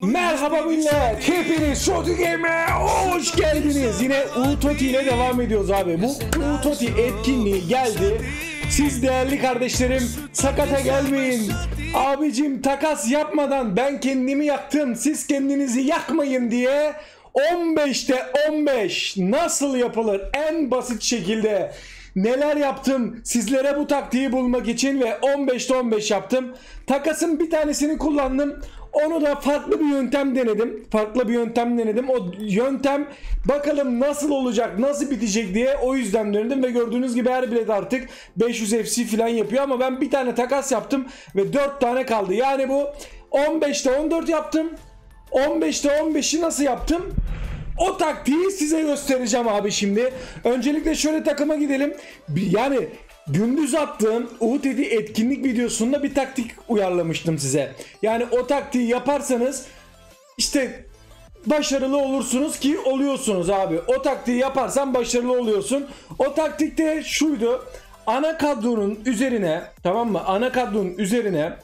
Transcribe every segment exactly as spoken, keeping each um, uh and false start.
Merhaba millet, hepiniz Shorty Game'e hoş geldiniz. Yine Utoti ile devam ediyoruz abi. Bu Utoti etkinliği geldi. Siz değerli kardeşlerim sakata gelmeyin. Abicim takas yapmadan ben kendimi yaktım, siz kendinizi yakmayın diye on beşte on beş nasıl yapılır en basit şekilde neler yaptım sizlere bu taktiği bulmak için ve on beşte on beş yaptım. Takasın bir tanesini kullandım. Onu da farklı bir yöntem denedim. Farklı bir yöntem denedim. O yöntem bakalım nasıl olacak, nasıl bitecek diye o yüzden denedim ve gördüğünüz gibi her bilet artık beş yüz F C falan yapıyor ama ben bir tane takas yaptım ve dört tane kaldı. Yani bu on beşte on dört yaptım. on beşte on beşi nasıl yaptım? O taktiği size göstereceğim abi şimdi. Öncelikle şöyle takıma gidelim. Yani gündüz attığım U T D etkinlik videosunda bir taktik uyarlamıştım size. Yani o taktiği yaparsanız işte başarılı olursunuz ki oluyorsunuz abi. O taktiği yaparsan başarılı oluyorsun. O taktikte şuydu. Ana kadronun üzerine, tamam mı? Ana kadronun üzerine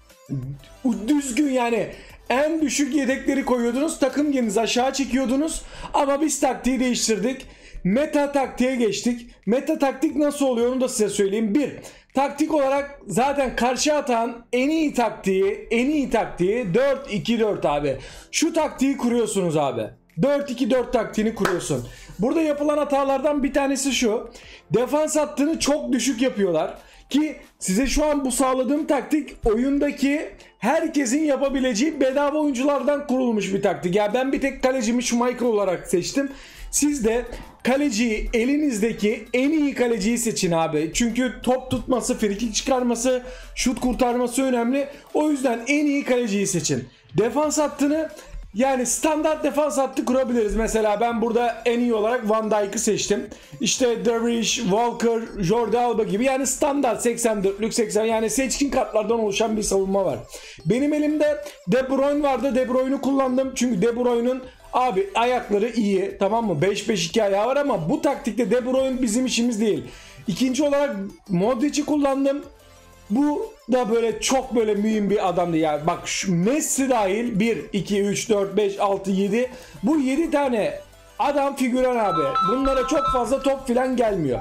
düzgün, yani en düşük yedekleri koyuyordunuz. Takım geninizi aşağı çekiyordunuz. Ama biz taktiği değiştirdik. Meta taktiğe geçtik. Meta taktik nasıl oluyor onu da size söyleyeyim. Bir, taktik olarak zaten karşı atan en iyi taktiği, en iyi taktiği dört iki dört abi. Şu taktiği kuruyorsunuz abi. dört iki dört taktiğini kuruyorsun. Burada yapılan hatalardan bir tanesi şu. Defans hattını çok düşük yapıyorlar. Ki size şu an bu sağladığım taktik oyundaki herkesin yapabileceği bedava oyunculardan kurulmuş bir taktik. Yani ben bir tek kalecimi Schumacher olarak seçtim. Siz de kaleciyi, elinizdeki en iyi kaleciyi seçin abi. Çünkü top tutması, frikik çıkarması, şut kurtarması önemli. O yüzden en iyi kaleciyi seçin. Defans hattını, yani standart defans hattı kurabiliriz. Mesela ben burada en iyi olarak Van Dijk'ı seçtim. İşte Dervish, Walker, Jordi Alba gibi, yani standart seksen dörtlük seksen, yani seçkin kartlardan oluşan bir savunma var. Benim elimde De Bruyne vardı. De Bruyne'u kullandım. Çünkü De Bruyne'un abi ayakları iyi, tamam mı? beş beş iki ayağı var ama bu taktikte De Bruyne bizim işimiz değil. İkinci olarak Modric'i kullandım. Bu da böyle çok böyle mühim bir adamdı yani. Bak şu Messi dahil bir, iki, üç, dört, beş, altı, yedi. Bu yedi tane adam figüran abi. Bunlara çok fazla top filan gelmiyor.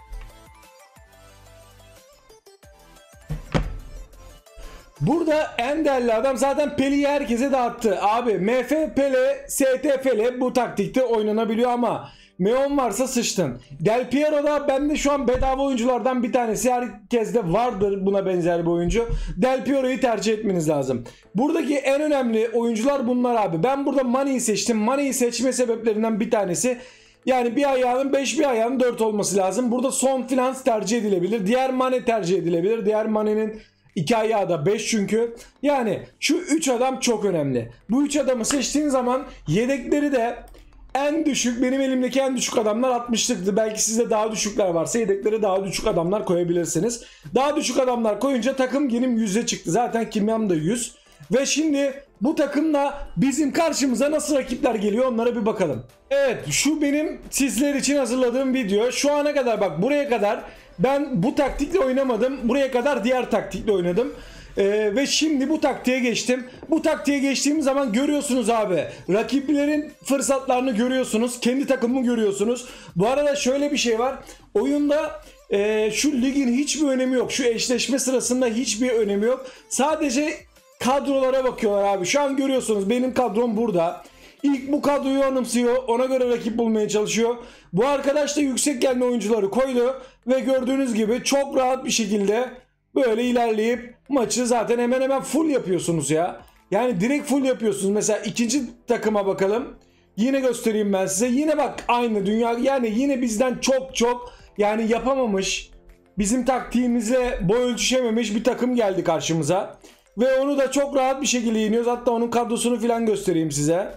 Burada en değerli adam zaten Pele'yi herkese dağıttı. Abi M F Pele, S T Pele bu taktikte oynanabiliyor ama Meon varsa sıçtın. Del Piero da bende şu an bedava oyunculardan bir tanesi. Herkeste vardır buna benzer bir oyuncu. Del Piero'yu tercih etmeniz lazım. Buradaki en önemli oyuncular bunlar abi. Ben burada Mane'yi seçtim. Mane'yi seçme sebeplerinden bir tanesi, yani bir ayağının beş, bir ayağının dört olması lazım. Burada son finans tercih edilebilir. Diğer Mane tercih edilebilir. Diğer Mane'nin iki ayağı da beş çünkü. Yani şu üç adam çok önemli. Bu üç adamı seçtiğin zaman yedekleri de en düşük, benim elimdeki en düşük adamlar altmışlıktı. Belki sizde daha düşükler varsa yedeklere daha düşük adamlar koyabilirsiniz. Daha düşük adamlar koyunca takım genim yüze çıktı. Zaten kimyam da yüz. Ve şimdi bu takımla bizim karşımıza nasıl rakipler geliyor onlara bir bakalım. Evet, şu benim sizler için hazırladığım video. Şu ana kadar, bak buraya kadar ben bu taktikle oynamadım. Buraya kadar diğer taktikle oynadım. Ee, ve şimdi bu taktiğe geçtim. Bu taktiğe geçtiğim zaman görüyorsunuz abi. Rakiplerin fırsatlarını görüyorsunuz. Kendi takımımı görüyorsunuz. Bu arada şöyle bir şey var. Oyunda e, şu ligin hiçbir önemi yok. Şu eşleşme sırasında hiçbir önemi yok. Sadece kadrolara bakıyorlar abi. Şu an görüyorsunuz benim kadrom burada. İlk bu kadroyu anımsıyor. Ona göre rakip bulmaya çalışıyor. Bu arkadaş da yüksek gelme oyuncuları koydu. Ve gördüğünüz gibi çok rahat bir şekilde böyle ilerleyip maçı zaten hemen hemen full yapıyorsunuz ya. Yani direkt full yapıyorsunuz. Mesela ikinci takıma bakalım. Yine göstereyim ben size. Yine bak aynı dünya, yani yine bizden çok çok yani yapamamış, bizim taktiğimizle boy ölçüşememiş bir takım geldi karşımıza. Ve onu da çok rahat bir şekilde yeniyoruz. Hatta onun kadrosunu falan göstereyim size.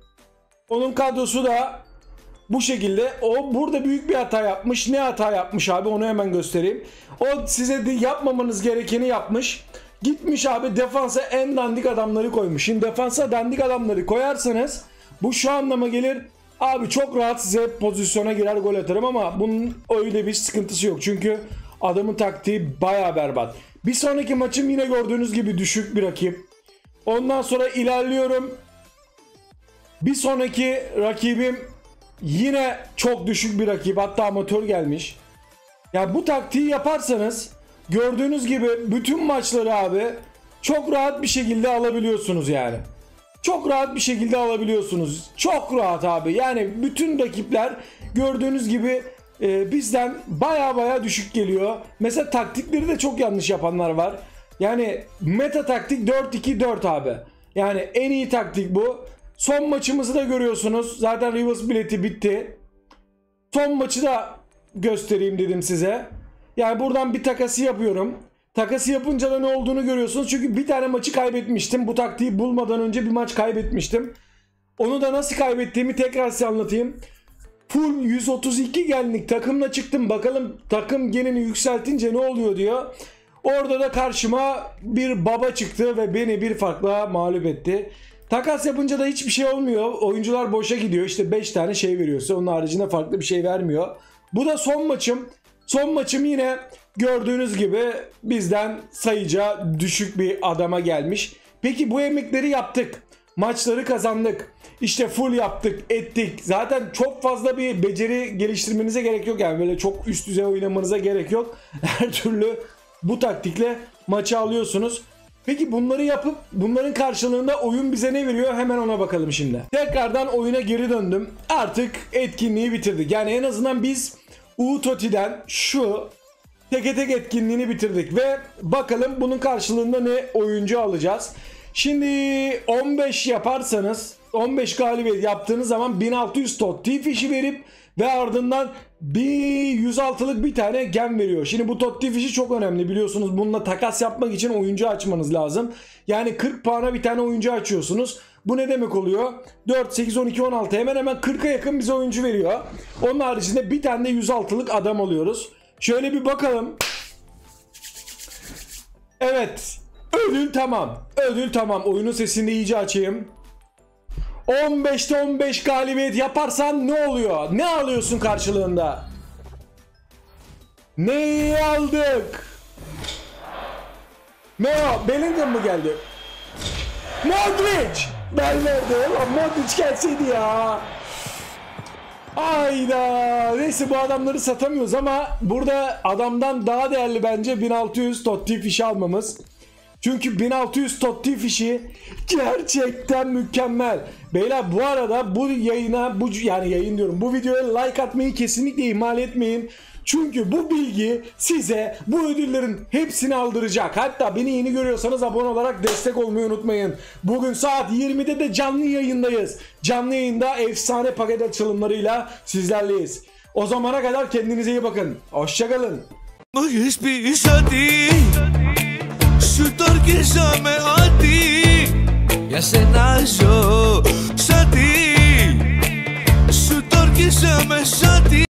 Onun kadrosu da bu şekilde. O burada büyük bir hata yapmış. Ne hata yapmış abi, onu hemen göstereyim. O size de yapmamanız gerekeni yapmış. Gitmiş abi defansa en dandik adamları koymuş. Şimdi defansa dandik adamları koyarsanız bu şu anlama gelir. Abi çok rahat size pozisyona girer, gol atarım ama bunun öyle bir sıkıntısı yok. Çünkü adamın taktiği baya berbat. Bir sonraki maçım yine gördüğünüz gibi düşük bir rakip. Ondan sonra ilerliyorum. Bir sonraki rakibim yine çok düşük bir rakip, hatta amatör gelmiş. Ya bu taktiği yaparsanız gördüğünüz gibi bütün maçları abi çok rahat bir şekilde alabiliyorsunuz yani. Çok rahat bir şekilde alabiliyorsunuz. Çok rahat abi. Yani bütün rakipler gördüğünüz gibi e, bizden baya baya düşük geliyor. Mesela taktikleri de çok yanlış yapanlar var. Yani meta taktik dört iki dört abi. Yani en iyi taktik bu. Son maçımızı da görüyorsunuz. Zaten Rivals bileti bitti. Son maçı da göstereyim dedim size. Yani buradan bir takası yapıyorum. Takası yapınca da ne olduğunu görüyorsunuz. Çünkü bir tane maçı kaybetmiştim. Bu taktiği bulmadan önce bir maç kaybetmiştim. Onu da nasıl kaybettiğimi tekrar size anlatayım. Full yüz otuz iki genlik takımla çıktım. Bakalım takım genini yükseltince ne oluyor diyor. Orada da karşıma bir baba çıktı ve beni bir farkla mağlup etti. Takas yapınca da hiçbir şey olmuyor. Oyuncular boşa gidiyor. İşte beş tane şey veriyorsa onun haricinde farklı bir şey vermiyor. Bu da son maçım. Son maçım yine gördüğünüz gibi bizden sayıca düşük bir adama gelmiş. Peki bu emekleri yaptık. Maçları kazandık. İşte full yaptık, ettik. Zaten çok fazla bir beceri geliştirmenize gerek yok. Yani böyle çok üst düzey oynamanıza gerek yok. Her türlü bu taktikle maçı alıyorsunuz. Peki bunları yapıp bunların karşılığında oyun bize ne veriyor? Hemen ona bakalım şimdi. Tekrardan oyuna geri döndüm. Artık etkinliği bitirdik. Yani en azından biz Utoti'den şu teke tek etkinliğini bitirdik ve bakalım bunun karşılığında ne oyuncu alacağız. Şimdi on beş yaparsanız, on beş galibiyet yaptığınız zaman bin altı yüz tot T-Fish'i verip ve ardından bir yüz altılık bir tane gem veriyor. Şimdi bu tot T-Fish'i çok önemli biliyorsunuz. Bununla takas yapmak için oyuncu açmanız lazım. Yani kırk puana bir tane oyuncu açıyorsunuz. Bu ne demek oluyor? dört, sekiz, on iki, on altı hemen hemen kırka yakın bize oyuncu veriyor. Onun haricinde bir tane de yüz altılık adam alıyoruz. Şöyle bir bakalım. Evet. Ödül tamam. Ödül tamam. Oyunun sesini iyice açayım. on beşte on beş galibiyet yaparsan ne oluyor? Ne alıyorsun karşılığında? Neyi aldık? Ne o? Bellingham mı geldi? Modric! Ben verdim. Modric gelseydi ya. Ayda. Neyse bu adamları satamıyoruz ama burada adamdan daha değerli bence bin altı yüz tot T-Fish'i almamız. Çünkü bin altı yüz tot T-Fish'i gerçekten mükemmel. Beyler bu arada bu yayına, bu yani yayın diyorum, bu videoya like atmayı kesinlikle ihmal etmeyin. Çünkü bu bilgi size bu ödüllerin hepsini aldıracak. Hatta beni yeni görüyorsanız abone olarak destek olmayı unutmayın. Bugün saat yirmide de canlı yayındayız. Canlı yayında efsane paket açılımlarıyla sizlerleyiz. O zamana kadar kendinize iyi bakın. Hoşçakalın. Σου το αρχίσαμε ότι για σένα ζω σαν τι. Σου το αρχίσαμε σαν τι.